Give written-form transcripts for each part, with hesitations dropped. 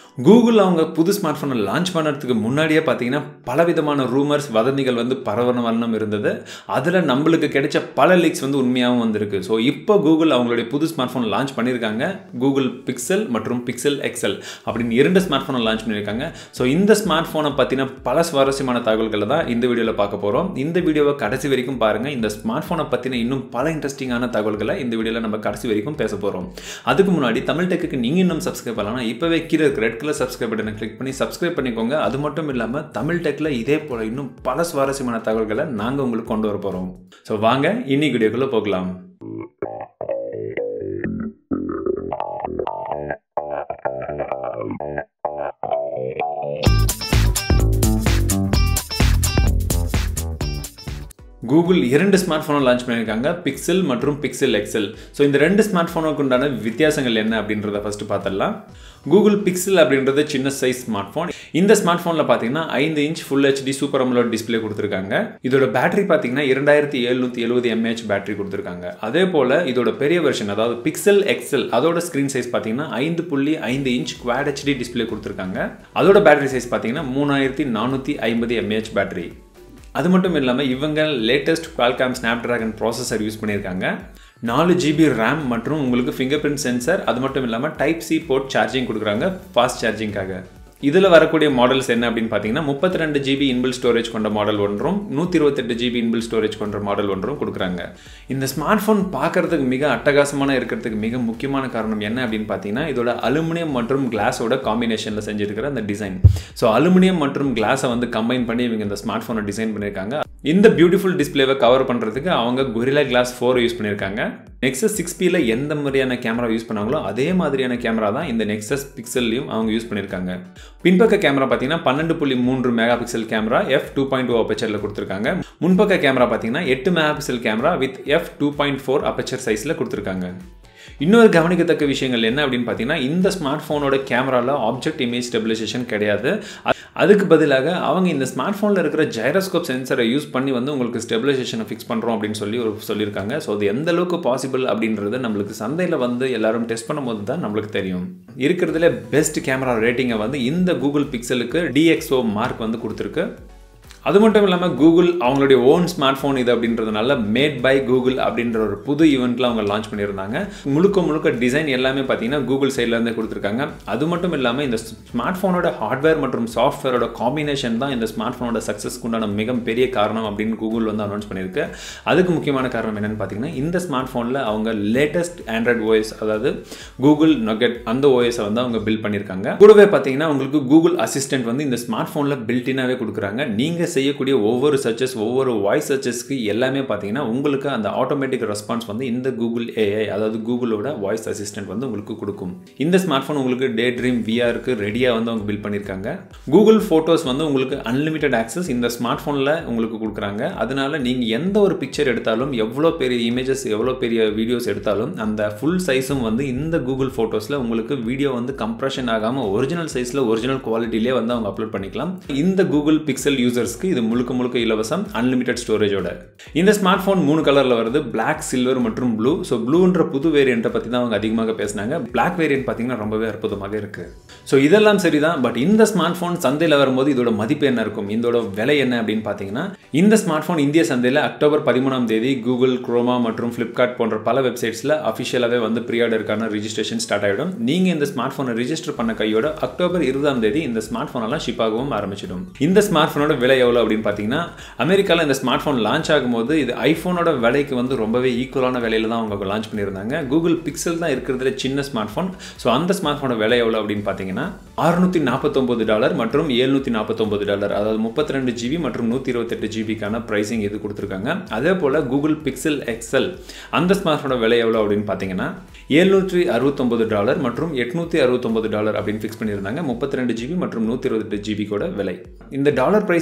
Google அவங்க புது smart ஃபோனை லான்ச் பண்ணுறதுக்கு முன்னாடியே பார்த்தீங்கன்னா பலவிதமான ரூமர்ஸ் வதந்திகள் வந்து பரவணும் இருந்தது. அதில் நம்மளுக்கு கிடைச்ச பல லீக்ஸ் வந்து உண்மையாகவும் வந்திருக்கு. ஸோ இப்போ கூகுள் அவங்களுடைய புது ஸ்மார்ட் ஃபோன் லான்ச் பண்ணியிருக்காங்க. கூகுள் பிக்சல் மற்றும் பிக்சல் எக்ஸல் அப்படின்னு 2 ஸ்மார்ட் ஃபோனை லான்ச் பண்ணியிருக்காங்க. ஸோ இந்த ஸ்மார்ட் ஃபோனை பற்றின பல சுவாரஸ்யமான தகவல்களை தான் இந்த வீடியோவில் பார்க்க போகிறோம். இந்த வீடியோவை கடைசி வரைக்கும் பாருங்கள். இந்த ஸ்மார்ட் ஃபோனை பற்றின இன்னும் பல இன்ட்ரெஸ்டிங்கான தகவல்களை இந்த வீடியோவில் நம்ம கடைசி வரைக்கும் பேச போகிறோம். அதுக்கு முன்னாடி தமிழ் டெக்குக்கு நீங்கள் இன்னும் சப்ஸ்கிரைப் பண்ணலாம். இப்போவே கீழே ரெட் கலர் சப்ஸ்கிரைப் பட்டனை கிளிக் பண்ணி சப்ஸ்கிரைப் பண்ணிக்கோங்க. அது மட்டும் இல்லாமல் தமிழ் டெக்கில் இதே போல் இன்னும் பல சுவாரஸ்யமான தகவல்களை நாங்கள் உங்களுக்கு கொண்டு வர போகிறோம். ஸோ வாங்க இன்னைக்கு வீடியோக்குள்ளே போகலாம். கூகுள் 2 ஸ்மார்ட் ஃபோனை லான்ச் பண்ணியிருக்காங்க, பிக்சல் மற்றும் பிக்சல் எக்ஸல். ஸோ இந்த 2 ஸ்மார்ட் ஃபோனுக்கு உண்டான வித்தியாசங்கள் என்ன அப்படின்றத ஃபஸ்ட்டு பார்த்துடலாம். கூகுள் பிக்சல் அப்படின்றது சின்ன சைஸ் ஸ்மார்ட் ஃபோன். இந்த ஸ்மார்ட் ஃபோனில் பார்த்தீங்கன்னா 5 inch full HD super AMOLED display கொடுத்துருக்காங்க. இதோட பேட்டரி பார்த்தீங்கன்னா 2770 mAh பேட்டரி கொடுத்துருக்காங்க. அதே போல் இதோட பெரிய வெர்ஷன் அதாவது பிக்சல் எக்ஸல் அதோட ஸ்க்ரீன் சைஸ் பார்த்தீங்கன்னா 5.5 இன்ச் குவாட் ஹெச்டி டிஸ்பிளே கொடுத்துருக்காங்க. அதோட பேட்டரி சைஸ் பார்த்தீங்கன்னா 3450 mAh பேட்டரி. அது மட்டும் இல்லாமல் இவங்க latest Qualcomm Snapdragon processor use பண்ணியிருக்காங்க. 4 GB RAM மற்றும் உங்களுக்கு ஃபிங்கர் பிரிண்ட் சென்சர். அது மட்டும் இல்லாமல் டைப் சி போர்ட் சார்ஜிங் கொடுக்குறாங்க ஃபாஸ்ட் சார்ஜிங்காக. இதில் வரக்கூடிய மாடல்ஸ் என்ன அப்படின்னு பார்த்தீங்கன்னா 32 GB இன்பில் ஸ்டோரேஜ் கொண்ட மாடல் ஒன்றும் 128 GB இன்பில் ஸ்டோரேஜ் கொண்ட மாடல் ஒன்றும் கொடுக்குறாங்க. இந்த ஸ்மார்ட் ஃபோன் பார்க்கறதுக்கு மிக அட்டகாசமான இருக்கிறதுக்கு மிக முக்கியமான காரணம் என்ன அப்படின்னு பார்த்தீங்கன்னா இதோட அலுமினியம் மற்றும் கிளாஸோட காம்பினேஷனில் செஞ்சிருக்கிற அந்த டிசைன். ஸோ அலுமினியம் மற்றும் கிளாஸை வந்து கம்பைன் பண்ணி இவங்க இந்த ஸ்மார்ட் ஃபோனை டிசைன் பண்ணியிருக்காங்க. இந்த பியூட்டிஃபுல் டிஸ்பிளேவை கவர் பண்ணுறதுக்கு அவங்க கொரில்லா கிளாஸ் 4 யூஸ் பண்ணியிருக்காங்க. நெக்ஸஸ் 6Pல எந்த மாதிரியான கேமரா யூஸ் பண்ணாங்களோ அதே மாதிரியான கேமரா தான் இந்த நெக்ஸஸ் பிக்சல்லையும் அவங்க யூஸ் பண்ணியிருக்காங்க. பின்பக்க கேமரா பார்த்தீங்கன்னா 12.3 மெகா பிக்சல் கேமரா f2.0 அப்பச்சரில் கொடுத்துருக்காங்க. முன்பக்க கேமரா பார்த்தீங்கன்னா 8 mega pixel camera with f2.4 aperture சைஸில் கொடுத்துருக்காங்க. இன்னொரு கவனிக்கத்தக்க விஷயங்கள் என்ன அப்படின்னு பார்த்தீங்கன்னா இந்த ஸ்மார்ட் ஃபோனோட கேமராவில் ஆப்ஜெக்ட் இமேஜ் ஸ்டெபிலைசேஷன் கிடையாது. அதுக்கு பதிலாக அவங்க இந்த ஸ்மார்ட் ஃபோனில் இருக்கிற ஜைரோஸ்கோப் சென்சரை யூஸ் பண்ணி வந்து உங்களுக்கு ஸ்டெபிலைசேஷனை ஃபிக்ஸ் பண்ணுறோம் அப்படின்னு சொல்லியிருக்காங்க. ஸோ அது எந்த அளவுக்கு பாசிபிள் அப்படின்றது நம்மளுக்கு சந்தையில் வந்து எல்லாரும் டெஸ்ட் பண்ணும்போது தான் நம்மளுக்கு தெரியும். இருக்கிறதுல பெஸ்ட் கேமரா ரேட்டிங்கை வந்து இந்த கூகுள் பிக்சலுக்கு DxO மார்க் வந்து கொடுத்துருக்கு. அது மட்டும் இல்லாமல் கூகுள் அவங்களுடைய ஓன் ஸ்மார்ட் ஃபோன் இது அப்படின்றதுனால மேட் பை கூகுள் அப்படின்ற ஒரு புது ஈவெண்ட்டில் அவங்க லான்ச் பண்ணியிருந்தாங்க. முழுக்க டிசைன் எல்லாமே பார்த்தீங்கன்னா கூகுள் சைட்லேருந்தே கொடுத்துருக்காங்க. அது மட்டும் இல்லாமல் இந்த ஸ்மார்ட் ஃபோனோட ஹார்ட்வேர் மற்றும் சாஃப்ட்வேரோட காம்பினேஷன் தான் இந்த ஸ்மார்ட் ஃபோனோட சக்ஸஸ்க்கு உண்டான மிகப்பெரிய காரணம் அப்படின்னு கூகுள் வந்து அனௌன்ஸ் பண்ணியிருக்கு. அதுக்கு முக்கியமான காரணம் என்னென்னு பார்த்தீங்கன்னா இந்த ஸ்மார்ட் ஃபோனில் அவங்க லேட்டஸ்ட் ஆண்ட்ராய்டு ஓஎஸ் அதாவது கூகுள் நகெட் அந்த ஓஎஸை வந்து அவங்க பில்ட் பண்ணியிருக்காங்க. கூடவே பார்த்தீங்கன்னா உங்களுக்கு கூகுள் அசிஸ்டன்ட் வந்து இந்த ஸ்மார்ட் ஃபோனில் பில்டினாகவே கொடுக்குறாங்க. நீங்கள் செய்யக்கூடிய ஒவ்வொரு சர்ச்சஸ் ஒவ்வொரு வாய்ஸ் சர்ச்சஸ்க்கு எல்லாமே பார்த்தீங்கன்னா உங்களுக்கு அந்த ஆட்டோமேட்டிக் ரெஸ்பான்ஸ் வந்து இந்த கூகுள் ஏஐ அதாவது கூகுளோட வாய்ஸ் அசிஸ்டன்ட் வந்து உங்களுக்கு கொடுக்கும். இந்த ஸ்மார்ட் ஃபோன் உங்களுக்கு டே ட்ரீம் விஆருக்கு ரெடியாக வந்து அவங்க பில்ட் பண்ணியிருக்காங்க. கூகுள் ஃபோட்டோஸ் வந்து உங்களுக்கு அன்லிமிட்டட் ஆக்சஸ் இந்த ஸ்மார்ட் ஃபோனில் உங்களுக்கு கொடுக்குறாங்க. அதனால நீங்கள் எந்த ஒரு பிக்சர் எடுத்தாலும் எவ்வளோ பெரிய இமேஜஸ் எவ்வளோ பெரிய வீடியோஸ் எடுத்தாலும் அந்த ஃபுல் சைஸும் வந்து இந்த கூகுள் ஃபோட்டோஸில் உங்களுக்கு வீடியோ வந்து கம்ப்ரெஷன் ஆகாமல் ஒரிஜினல் சைஸில் ஒரிஜினல் குவாலிட்டிலே வந்து அவங்க அப்லோட் பண்ணிக்கலாம். இந்த கூகுள் பிக்சல் யூசர்ஸ்க்கு இது முழுக்க இலவசம் அன்லிமிட்டட் ஸ்டோரேஜோட. இந்த ஸ்மார்ட் ஃபோன் 3 கலர்ல வருது, பிளாக், சில்வர் மற்றும் ப்ளூ. ஸோ ப்ளூன்ற புது வேரியண்ட்டை பற்றி தான் அவங்க அதிகமாக பேசினாங்க. பிளாக் வேரியன்ட் பார்த்தீங்கன்னா ரொம்பவே அற்புதமாக இருக்கு. ஸோ இதெல்லாம் சரிதான். பட் இந்த ஸ்மார்ட் ஃபோன் சந்தையில் வரும்போது இதோட மதிப்பு என்ன இருக்கும், இதோட விலை என்ன அப்படின்னு பார்த்தீங்கன்னா இந்த ஸ்மார்ட் ஃபோன் இந்திய சந்தையில் அக்டோபர் 13ஆம் தேதி கூகுள், குரோமா மற்றும் ஃப்ளிப்கார்ட் போன்ற பல வெப்சைட்ஸில் அஃபிஷியலாகவே வந்து ப்ரீ ஆர்டருக்கான ரிஜிஸ்ட்ரேஷன் ஸ்டார்ட் ஆகிடும். நீங்கள் இந்த ஸ்மார்ட் ஃபோனை ரிஜிஸ்டர் பண்ண கையோட அக்டோபர் 20ஆம் தேதி இந்த ஸ்மார்ட் ஃபோனெல்லாம் ஷிப் ஆகவும் ஆரம்பிச்சிடும். இந்த ஸ்மார்ட் ஃபோனோட விலை எவ்வளோ அப்படின்னு பார்த்தீங்கன்னா அமெரிக்காவில் இந்த ஸ்மார்ட் ஃபோன் லான்ச் ஆகும்போது இது ஐஃபோனோட விலைக்கு வந்து ரொம்பவே ஈக்குவலான விலையில தான் அவங்க லான்ச் பண்ணியிருந்தாங்க. கூகுள் பிக்சல் தான் இருக்கிறதுல சின்ன ஸ்மார்ட் ஃபோன். ஸோ அந்த ஸ்மார்ட் ஃபோனோட விலை எவ்வளோ அப்படின்னு பார்த்தீங்கன்னா $649 மற்றும் $749, அதாவது 32 GB மற்றும் 128 GBக்கான ப்ரைசிங் இது கொடுத்துருக்காங்க. அதே போல் கூகுள் பிக்சல் எக்ஸல் அந்த ஸ்மார்ட் ஃபோனோட விலை எவ்வளோ அப்படின்னு பார்த்தீங்கன்னா $769 மற்றும் $869 அப்படின்னு ஃபிக்ஸ் பண்ணியிருந்தாங்க. 32 GB மற்றும் 128 GB கூட விலை. இந்த டாலர் ப்ரைசிங்கில் நீங்கள்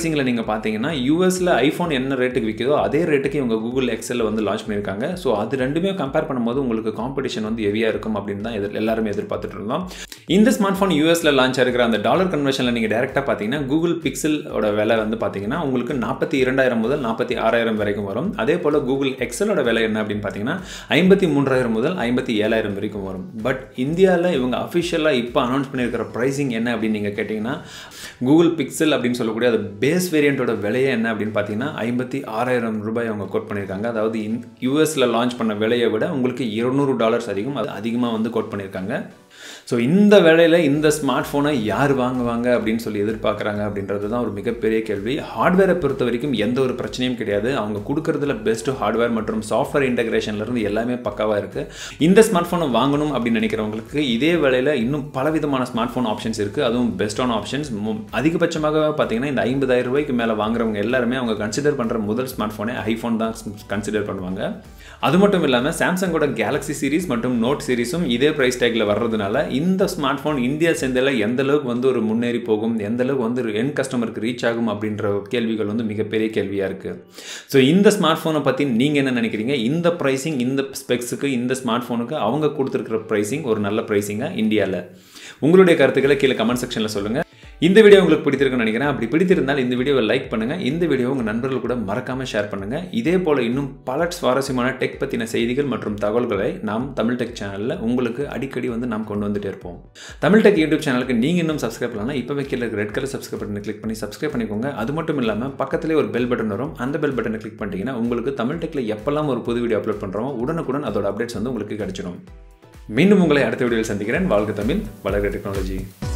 நீங்கள் பார்த்தீங்கன்னா யூஎஸில் ஐஃபோன் என்ன ரேட்டுக்கு விற்கிதோ அதே ரேட்டுக்கு இவங்க கூகுள் எக்ஸலில் வந்து லான்ச் பண்ணியிருக்காங்க. ஸோ அது ரெண்டுமே கம்பேர் பண்ணும்போது உங்களுக்கு காம்படிஷன் வந்து ஹெவியாக இருக்கும் அப்படின்னு தான் எல்லாருமே எதிர்பார்த்துட்டு இருந்தோம். இந்த ஸ்மார்ட் ஃபோன் யூஎஸில் லான்ச் ஆகிருக்கிற அந்த டாலர் கன்வர்ஷனில் நீங்கள் டேரெக்டாக பார்த்தீங்கன்னா கூகுள் பிக்சலோட விலை வந்து பார்த்தீங்கன்னா உங்களுக்கு 42,000 முதல் 46,000 வரைக்கும் வரும். அதே போல் கூகுள் எக்ஸலோட விலை என்ன அப்படின்னு பார்த்தீங்கன்னா 53,000 முதல் 57,000 வரைக்கும் வரும். பட் இந்தியாவில் இவங்க அஃபிஷியலாக இப்போ அனௌன்ஸ் பண்ணியிருக்கிற ப்ரைஸிங் என்ன அப்படின்னு நீங்கள் கேட்டிங்கன்னா கூகுள் பிக்சல் அப்படின்னு சொல்லக்கூடிய அது பேஸ் வேரியண்ட்டோட விலையை என்ன அப்படின்னு பார்த்தீங்கன்னா 56,000 ரூபாய் அவங்க கோட் பண்ணியிருக்காங்க. அதாவது யூஎஸில் லான்ச் பண்ண விலையை விட உங்களுக்கு $200 அதிகம், அது அதிகமாக வந்து கோட் பண்ணியிருக்காங்க. ஸோ இந்த வேளையில் இந்த ஸ்மார்ட் ஃபோனை யார் வாங்குவாங்க அப்படின்னு சொல்லி எதிர்பார்க்குறாங்க அப்படின்றது தான் ஒரு மிகப்பெரிய கேள்வி. ஹார்ட்வேரை பொறுத்த வரைக்கும் எந்த ஒரு பிரச்சனையும் கிடையாது. அவங்க கொடுக்குறதுல பெஸ்ட்டு ஹார்ட்வேர் மற்றும் சாஃப்ட்வேர் இன்டெகிரேஷன்லேருந்து எல்லாமே பக்காவாக இருக்குது. இந்த ஸ்மார்ட் ஃபோனை வாங்கணும் அப்படின்னு நினைக்கிறவங்களுக்கு இதே வேளையில் இன்னும் பலவிதமான ஸ்மார்ட் ஃபோன் ஆப்ஷன்ஸ் இருக்குது. அதுவும் பெஸ்ட்டான ஆப்ஷன்ஸ். அதிகபட்சமாக பார்த்தீங்கன்னா இந்த 50,000 ரூபாய்க்கு மேலே வாங்குறவங்க எல்லாருமே அவங்க கன்சிடர் பண்ணுற முதல் ஸ்மார்ட் ஃபோனே ஐஃபோன் தான் கன்சிடர் பண்ணுவாங்க. அது மட்டும் இல்லாமல் சாம்சங்கோட கேலக்ஸி சீரிஸ் மற்றும் நோட் சீரிஸும் இதே ப்ரைஸ் டேக்கில் வர்றதுனால இந்த ஸ்மார்ட் ஃபோன் இந்தியா சேர்ந்ததில் எந்த அளவுக்கு வந்து ஒரு முன்னேறி போகும், எந்த அளவுக்கு வந்து எண்ட் கஸ்டமருக்கு ரீச் ஆகும் அப்படின்ற கேள்விகள் வந்து மிகப்பெரிய கேள்வியாக இருக்குது. ஸோ இந்த ஸ்மார்ட் ஃபோனை பற்றி நீங்கள் என்ன நினைக்கிறீங்க? இந்த ப்ரைஸிங், இந்த ஸ்பெக்ஸுக்கு, இந்த ஸ்மார்ட் ஃபோனுக்கு அவங்க கொடுத்துருக்கிற ப்ரைஸிங் ஒரு நல்ல ப்ரைஸிங்காக இந்தியாவில்? உங்களுடைய கருத்துக்களை கீழே கமெண்ட் செக்ஷனில் சொல்லுங்கள். இந்த வீடியோ உங்களுக்கு பிடித்திருக்குன்னு நினைக்கிறேன். அப்படி பிடித்திருந்தால் இந்த வீடியோவை லைக் பண்ணுங்கள். இந்த வீடியோ உங்கள் நண்பர்கள் கூட மறக்காமல் ஷேர் பண்ணுங்கள். இதே போல் இன்னும் பல சுவாரஸ்யமான டெக் பற்றின செய்திகள் மற்றும் தகவல்களை நாம் தமிழ் டெக் சேனலில் உங்களுக்கு அடிக்கடி வந்து நாம் கொண்டு வந்துட்டே இருப்போம். தமிழ் டெக் யூடியூப் சேனலுக்கு நீங்கள் இன்னும் சப்ஸ்கிரைப் பண்ணலாம். இப்போவே கீழே ரெட் கலர் சப்ஸ்கிரைப் பட்டனை கிளிக் பண்ணி சப்ஸ்கிரைப் பண்ணிக்கோங்க. அது மட்டும் இல்லாமல் பக்கத்திலே ஒரு பெல் பட்டன் வரும். அந்த பெல் பட்டனை கிளிக் பண்ணிட்டீங்கன்னா உங்களுக்கு தமிழ் டெக்கில் எப்பெல்லாம் ஒரு புது வீடியோ அப்லோட் பண்ணுறோம் உடனுக்குடன் அதோட அப்டேட்ஸ் வந்து உங்களுக்கு கிடைச்சிடும். மீண்டும் உங்களை அடுத்த வீடியோவில் சந்திக்கிறேன். வாழ்க தமிழ், வளர்க டெக்னாலஜி.